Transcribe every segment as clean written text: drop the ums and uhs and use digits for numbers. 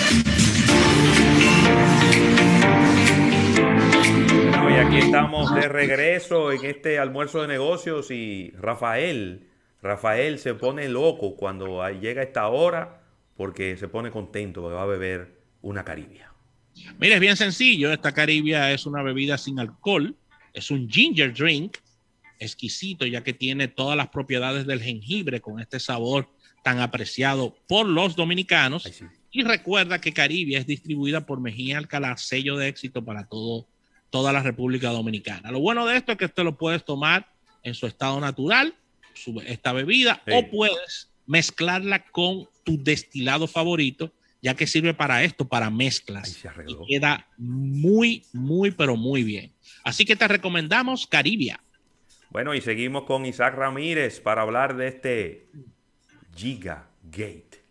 Bueno, y aquí estamos de regreso en este almuerzo de negocios y Rafael se pone loco cuando llega esta hora porque se pone contento porque va a beber una Caribia. Mira, es bien sencillo. Esta Caribia es una bebida sin alcohol. Es un ginger drink exquisito, ya que tiene todas las propiedades del jengibre con este sabor tan apreciado por los Ay, dominicanos. sí. Y recuerda que Caribia es distribuida por Mejía Alcalá, sello de éxito para toda la República Dominicana. Lo bueno de esto es que usted lo puedes tomar en su estado natural, esta bebida, o Hey, puedes mezclarla con tu destilado favorito, ya que sirve para esto, para ahí mezclas, se y arregló. queda muy, muy, pero muy bien. Así que te recomendamos Caribia. Bueno, y seguimos con Isaac Ramírez para hablar de este Giga Gate.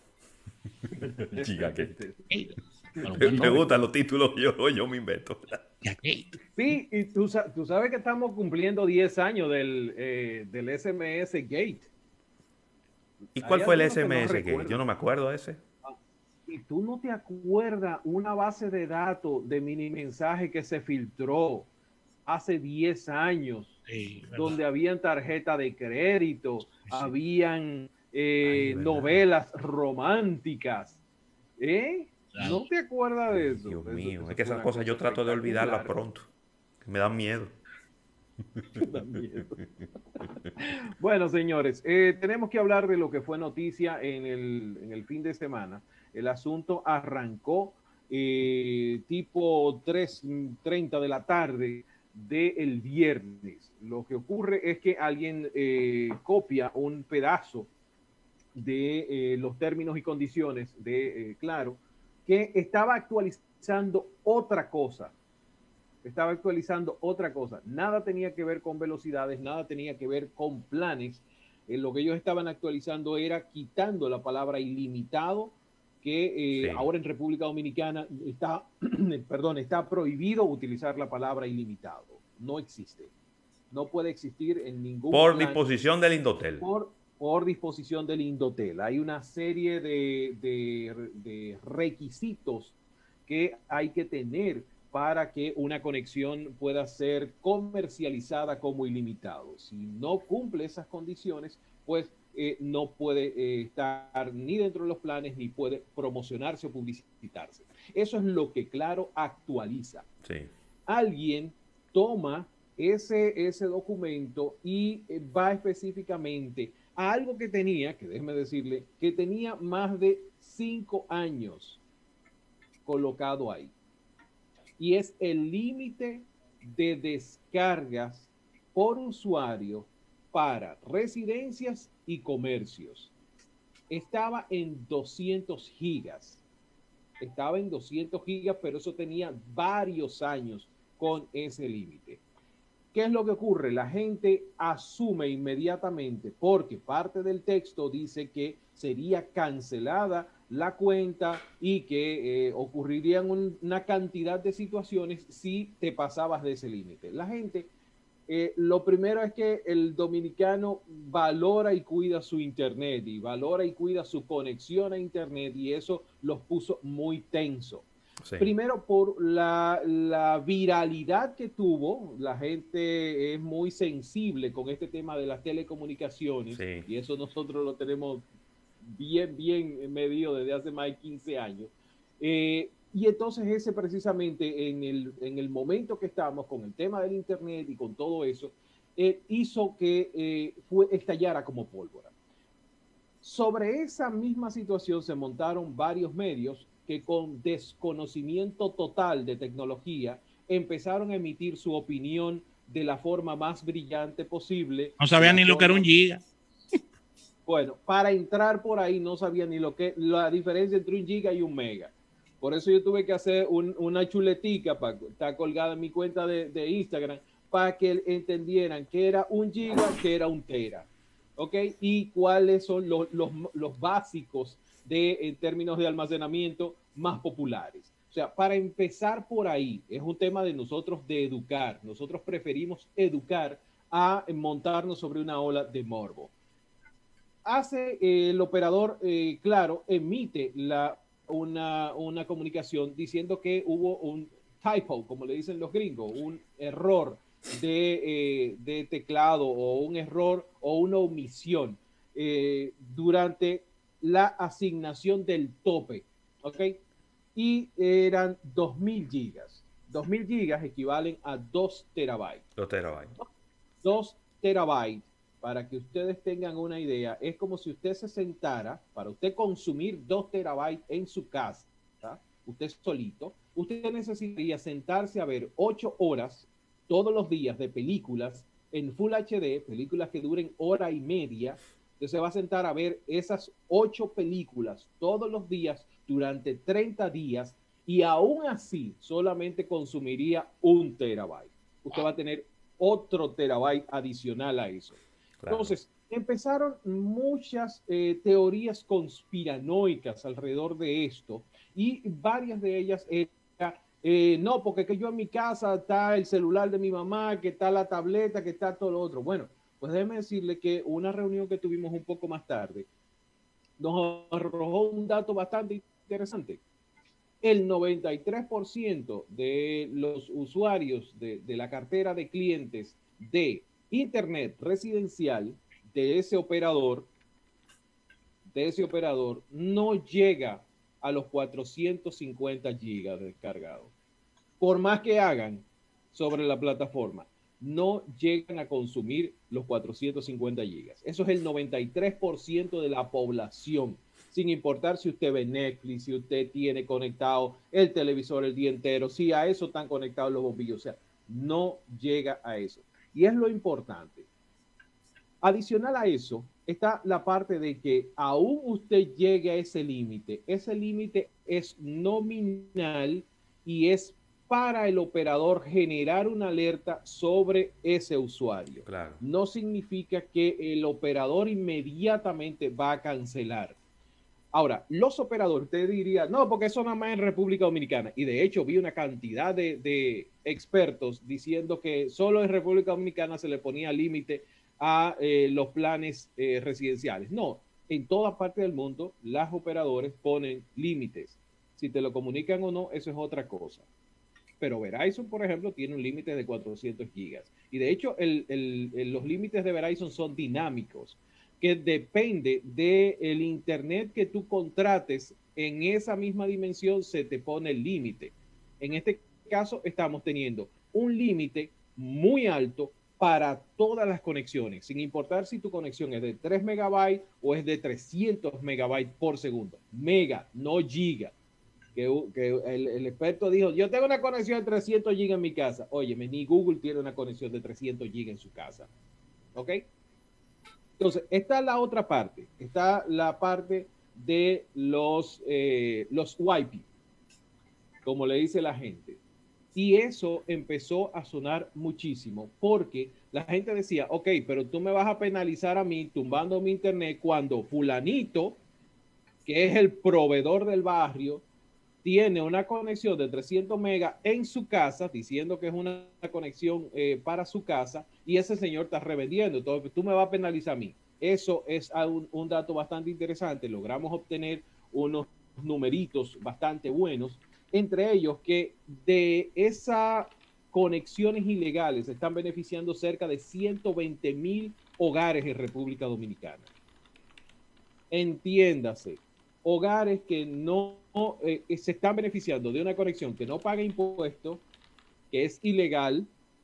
Giga Gate. Bueno, Me, buen me nombre. gustan los títulos, yo me invento. Sí, y tú sabes que estamos cumpliendo 10 años del SMS Gate. ¿Y cuál Hay fue el algunos que no SMS Gate? Yo recuerdan. no me acuerdo de ese. Y tú no te acuerdas una base de datos de mini mensaje que se filtró hace 10 años, Sí, verdad. donde habían tarjeta de crédito, Sí. habían Ay, es verdad. novelas románticas. ¿Eh? Claro. ¿No te acuerdas de Ay, eso? Dios Eso? mío. Es Eso que fue esas una cosas cosa yo trato de olvidarlas espectacular. pronto. Que me dan miedo. Da miedo. Bueno, señores, tenemos que hablar de lo que fue noticia en el fin de semana. El asunto arrancó tipo 3:30 de la tarde del viernes. Lo que ocurre es que alguien copia un pedazo de los términos y condiciones de Claro, que estaba actualizando otra cosa. Estaba actualizando otra cosa. Nada tenía que ver con velocidades, nada tenía que ver con planes. Lo que ellos estaban actualizando era quitando la palabra ilimitado, que Sí. ahora en República Dominicana está, perdón, está prohibido utilizar la palabra ilimitado. No existe. No puede existir en ningún Por plan disposición del Indotel. por disposición del Indotel. Hay una serie de requisitos que hay que tener para que una conexión pueda ser comercializada como ilimitado. Si no cumple esas condiciones, pues no puede estar ni dentro de los planes ni puede promocionarse o publicitarse. Eso es lo que Claro actualiza. Sí. Alguien toma ese documento y va específicamente a algo que tenía, que déjeme decirle, que tenía más de 5 años colocado ahí. Y es el límite de descargas por usuario para residencias y comercios. Estaba en 200 gigas. Estaba en 200 gigas, pero eso tenía varios años con ese límite. ¿Qué es lo que ocurre? La gente asume inmediatamente, porque parte del texto dice que sería cancelada la cuenta y que ocurrirían una cantidad de situaciones si te pasabas de ese límite. La gente, lo primero es que el dominicano valora y cuida su internet y valora y cuida su conexión a internet, y eso los puso muy tenso. Sí. Primero por la viralidad que tuvo. La gente es muy sensible con este tema de las telecomunicaciones, Sí. y eso nosotros lo tenemos bien, bien medido desde hace más de 15 años. Y entonces ese precisamente en el momento que estamos con el tema del Internet y con todo eso, hizo que estallara como pólvora. Sobre esa misma situación se montaron varios medios que con desconocimiento total de tecnología empezaron a emitir su opinión de la forma más brillante posible, No de sabía la ni lo que era un forma, giga. bueno, para entrar por ahí no sabía ni lo que, la diferencia entre un giga y un mega. Por eso yo tuve que hacer una chuletica para estar colgada en mi cuenta de Instagram, para que entendieran que era un giga, que era un tera. ¿Ok? Y cuáles son los básicos en términos de almacenamiento más populares. O sea, para empezar por ahí, es un tema de nosotros de educar. Nosotros preferimos educar a montarnos sobre una ola de morbo. Hace el operador, Claro, emite una comunicación diciendo que hubo un typo, como le dicen los gringos, un error de teclado o un error o una omisión durante la asignación del tope, ¿ok? Y eran 2000 gigas. 2000 gigas equivalen a 2 terabytes. 2 terabytes. 2 terabytes, para que ustedes tengan una idea, es como si usted se sentara, para usted consumir 2 terabytes en su casa, ¿tá? Usted solito, usted necesitaría sentarse a ver 8 horas todos los días de películas en Full HD, películas que duren hora y media. Usted se va a sentar a ver esas 8 películas todos los días durante 30 días y aún así solamente consumiría 1 terabyte. Usted va a tener otro terabyte adicional a eso. Claro. Entonces, empezaron muchas teorías conspiranoicas alrededor de esto y varias de ellas eran, no, porque que yo en mi casa está el celular de mi mamá, que está la tableta, que está todo lo otro. Bueno, pues déjeme decirle que una reunión que tuvimos un poco más tarde nos arrojó un dato bastante interesante. El 93% de los usuarios de la cartera de clientes de Internet residencial de ese operador no llega a los 450 gigas descargados. Por más que hagan sobre la plataforma, no llegan a consumir los 450 gigas. Eso es el 93% de la población, sin importar si usted ve Netflix, si usted tiene conectado el televisor el día entero, si a eso están conectados los bombillos, o sea, no llega a eso. Y es lo importante. Adicional a eso, está la parte de que aún usted llegue a ese límite es nominal y es para el operador generar una alerta sobre ese usuario. Claro. No significa que el operador inmediatamente va a cancelar. Ahora, los operadores, usted diría, no, porque eso nada más en República Dominicana. Y de hecho, vi una cantidad de expertos diciendo que solo en República Dominicana se le ponía límite a los planes residenciales. No, en toda parte del mundo, los operadores ponen límites. Si te lo comunican o no, eso es otra cosa. Pero Verizon, por ejemplo, tiene un límite de 400 gigas. Y de hecho, los límites de Verizon son dinámicos, que depende del internet que tú contrates en esa misma dimensión, se te pone el límite. En este caso, estamos teniendo un límite muy alto para todas las conexiones, sin importar si tu conexión es de 3 megabytes o es de 300 megabytes por segundo. Mega, no giga. Que el experto dijo, yo tengo una conexión de 300 gigas en mi casa. Óyeme, ni Google tiene una conexión de 300 gigas en su casa. ¿Ok? Entonces, está la otra parte. Está la parte de los Wi-Fi, como le dice la gente. Y eso empezó a sonar muchísimo porque la gente decía, ok, pero tú me vas a penalizar a mí tumbando mi internet cuando fulanito, que es el proveedor del barrio, tiene una conexión de 300 megas en su casa, diciendo que es una conexión para su casa, y ese señor está revendiendo. Entonces, tú me vas a penalizar a mí. Eso es un dato bastante interesante. Logramos obtener unos numeritos bastante buenos, entre ellos que de esas conexiones ilegales se están beneficiando cerca de 120,000 hogares en República Dominicana. Entiéndase, hogares que no se están beneficiando de una conexión que no paga impuestos, que es ilegal,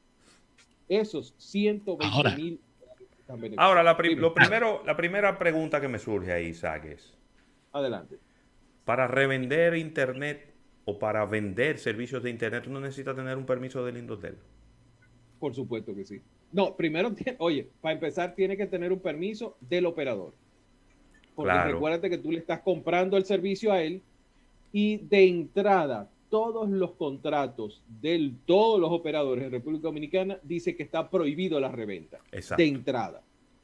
esos 120,000. Ahora, la primera pregunta que me surge ahí, Isaac, es, adelante. Para revender internet o para vender servicios de internet, ¿uno necesita tener un permiso del Indotel? Por supuesto que sí. No, primero, oye, para empezar tiene que tener un permiso del operador. Porque claro, recuérdate que tú le estás comprando el servicio a él y de entrada todos los contratos de todos los operadores en República Dominicana dice que está prohibido la reventa. Exacto. De entrada.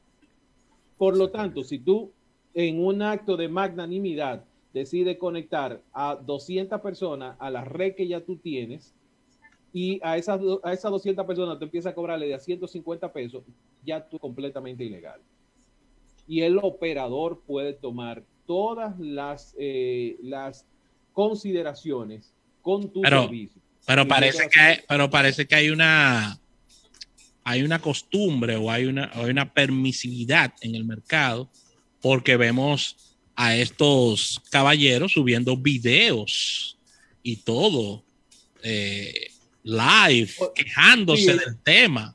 Por lo tanto, si tú en un acto de magnanimidad decides conectar a 200 personas a la red que ya tú tienes y a esas 200 personas te empiezas a cobrarle de a 150 pesos, ya tú completamente ilegal. Y el operador puede tomar todas las consideraciones con tu Pero, servicio. pero parece que hay una costumbre o hay una permisividad en el mercado porque vemos a estos caballeros subiendo videos y todo live, quejándose Sí, del tema.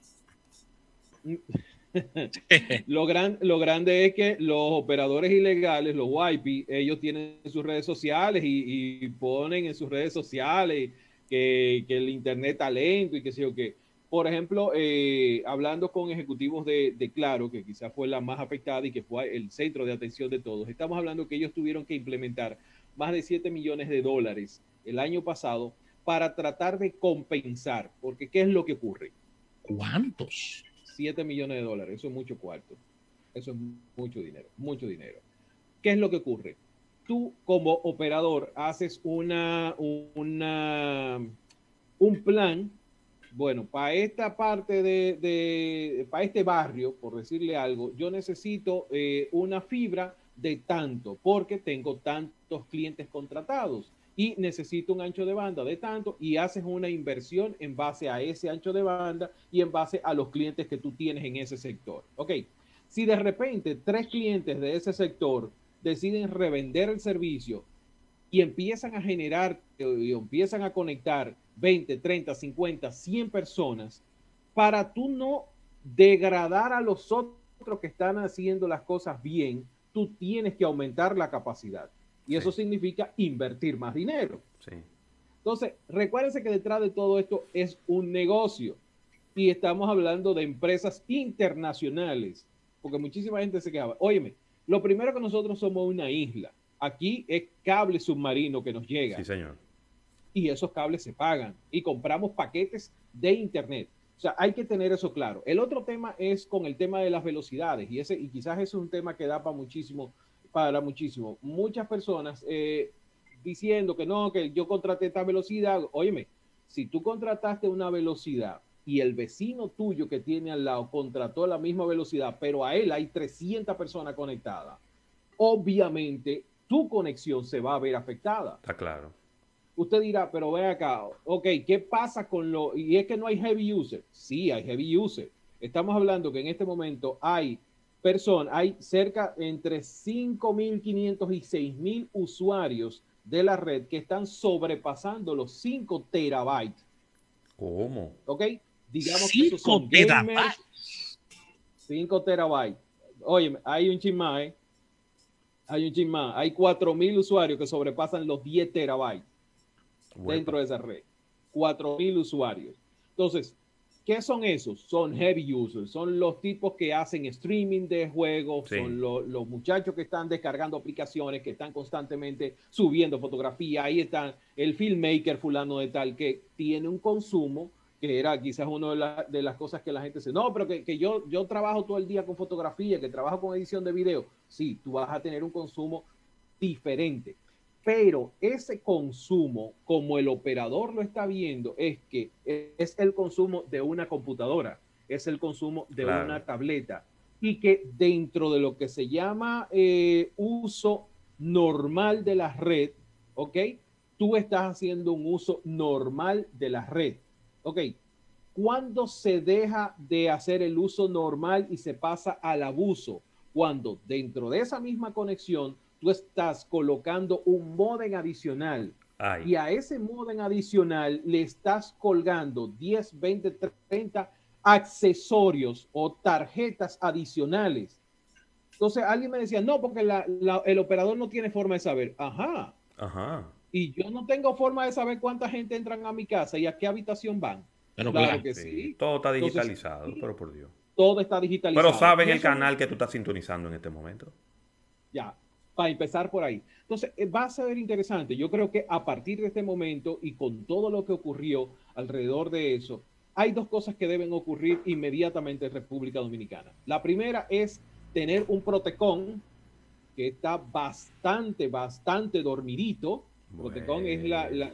lo grande es que los operadores ilegales, los YP, ellos tienen sus redes sociales y ponen en sus redes sociales que el internet está lento y que sé yo qué. Por ejemplo, hablando con ejecutivos de Claro, que quizás fue la más afectada y que fue el centro de atención de todos, estamos hablando que ellos tuvieron que implementar más de 7 millones de dólares el año pasado para tratar de compensar, porque ¿qué es lo que ocurre? ¿Cuántos? 7 millones de dólares, eso es mucho cuarto, eso es mucho dinero, mucho dinero. ¿Qué es lo que ocurre? Tú como operador haces un plan, bueno, para esta parte para este barrio, por decirle algo, yo necesito una fibra de tanto, porque tengo tantos clientes contratados y necesito un ancho de banda de tanto, y haces una inversión en base a ese ancho de banda y en base a los clientes que tú tienes en ese sector. Ok, si de repente 3 clientes de ese sector deciden revender el servicio y empiezan a generar y empiezan a conectar 20, 30, 50, 100 personas, para tú no degradar a los otros que están haciendo las cosas bien, tú tienes que aumentar la capacidad. Y eso significa invertir más dinero. Sí. Entonces, recuérdense que detrás de todo esto es un negocio. Y estamos hablando de empresas internacionales. Porque muchísima gente se quejaba. Óyeme, lo primero que nosotros somos una isla. Aquí es cable submarino que nos llega. Sí, señor. Y esos cables se pagan. Y compramos paquetes de internet. O sea, hay que tener eso claro. El otro tema es con el tema de las velocidades. Y quizás es un tema que da para muchísimo. Muchas personas diciendo que no, que yo contraté esta velocidad. Óyeme, si tú contrataste una velocidad y el vecino tuyo que tiene al lado contrató la misma velocidad, pero a él hay 300 personas conectadas, obviamente tu conexión se va a ver afectada. Está claro. Usted dirá, pero ve acá, ok, ¿qué pasa con lo...? Y es que no hay heavy user. Sí, hay heavy user. Estamos hablando que en este momento hay cerca entre 5.500 y 6.000 usuarios de la red que están sobrepasando los 5 terabytes. ¿Cómo? ¿Ok? Digamos que esos son gamers. 5 terabytes. Oye, hay un chismá, Hay 4.000 usuarios que sobrepasan los 10 terabytes dentro de esa red. 4.000 usuarios. Entonces, ¿qué son esos? Son heavy users, son los tipos que hacen streaming de juegos, son los muchachos que están descargando aplicaciones, que están constantemente subiendo fotografía. Ahí están el filmmaker fulano de tal que tiene un consumo, que era quizás una de las cosas que la gente dice, no, pero que yo trabajo todo el día con fotografía, que trabajo con edición de video. Sí, tú vas a tener un consumo diferente. Pero ese consumo, como el operador lo está viendo, es que es el consumo de una computadora, es el consumo de una tableta, y que dentro de lo que se llama uso normal de la red, ¿ok? Tú estás haciendo un uso normal de la red, ¿ok? ¿Cuándo se deja de hacer el uso normal y se pasa al abuso? Cuando dentro de esa misma conexión tú estás colocando un módem adicional. Y a ese módem adicional le estás colgando 10, 20, 30 accesorios o tarjetas adicionales. Entonces alguien me decía, no, porque el operador no tiene forma de saber. Ajá. Y yo no tengo forma de saber cuánta gente entran a mi casa y a qué habitación van. Pero claro que sí. Todo está digitalizado. Entonces, pero por Dios. Todo está digitalizado. Pero saben el canal que tú estás sintonizando en este momento. Ya, para empezar por ahí. Entonces, va a ser interesante. Yo creo que a partir de este momento y con todo lo que ocurrió alrededor de eso, hay dos cosas que deben ocurrir inmediatamente en República Dominicana. La primera es tener un Protecon que está bastante dormidito. Protecon es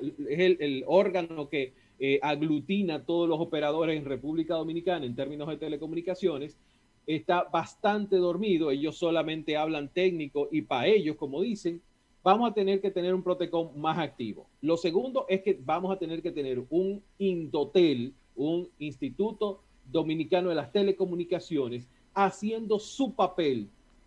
el órgano que aglutina a todos los operadores en República Dominicana en términos de telecomunicaciones. Está bastante dormido, ellos solamente hablan técnico y para ellos, como dicen, vamos a tener que tener un Protecom más activo. Lo segundo es que vamos a tener que tener un Indotel, un Instituto Dominicano de las Telecomunicaciones, haciendo su papel,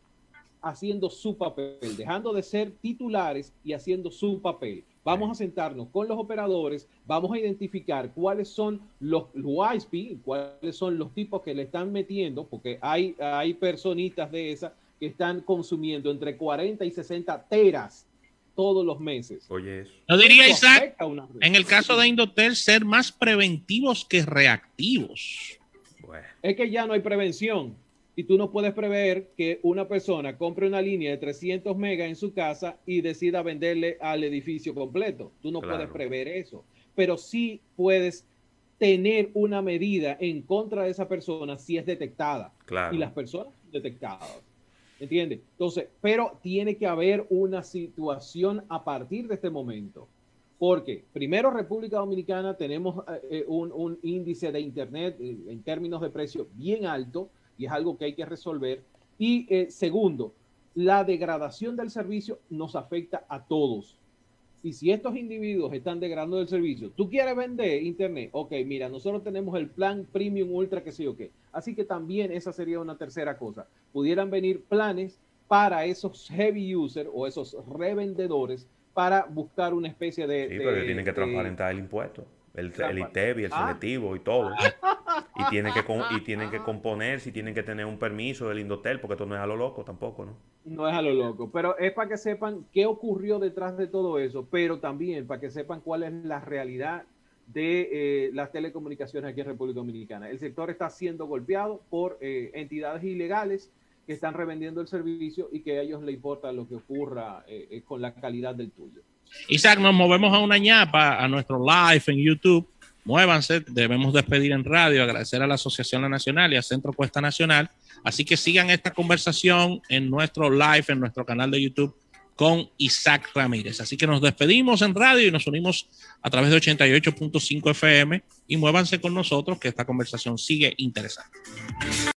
dejando de ser titulares y haciendo su papel. Vamos a sentarnos con los operadores, vamos a identificar cuáles son los ISP, cuáles son los tipos que le están metiendo, porque hay personitas de esas que están consumiendo entre 40 y 60 teras todos los meses. Oye, eso. Yo diría, Isaac, en el caso de Indotel, ser más preventivos que reactivos. Bueno. Es que ya no hay prevención. Y tú no puedes prever que una persona compre una línea de 300 megas en su casa y decida venderle al edificio completo. Tú no puedes prever eso. Pero sí puedes tener una medida en contra de esa persona si es detectada. Claro. Y las personas detectadas. ¿Entiendes? Entonces, pero tiene que haber una situación a partir de este momento. Porque primero, República Dominicana tenemos un índice de Internet en términos de precio bien alto, y es algo que hay que resolver. Y segundo, la degradación del servicio nos afecta a todos. Y si estos individuos están degradando el servicio, tú quieres vender internet, ok, mira, nosotros tenemos el plan Premium Ultra, que sí o qué. Así que también esa sería una tercera cosa. Pudieran venir planes para esos heavy users o esos revendedores para buscar una especie de... Sí, pero tienen que transparentar el impuesto. El ITEVI, el selectivo y todo. Y tienen que componerse y tienen que tener un permiso del Indotel, porque esto no es a lo loco tampoco, ¿no? No es a lo loco, pero es para que sepan qué ocurrió detrás de todo eso, pero también para que sepan cuál es la realidad de las telecomunicaciones aquí en República Dominicana. El sector está siendo golpeado por entidades ilegales que están revendiendo el servicio y que a ellos les importa lo que ocurra con la calidad del tuyo. Isaac, nos movemos a una ñapa, a nuestro live en YouTube. Muévanse, debemos despedir en radio, agradecer a la Asociación La Nacional y a Centro Cuesta Nacional. Así que sigan esta conversación en nuestro live, en nuestro canal de YouTube con Isaac Ramírez. Así que nos despedimos en radio y nos unimos a través de 88.5 FM y muévanse con nosotros que esta conversación sigue interesante.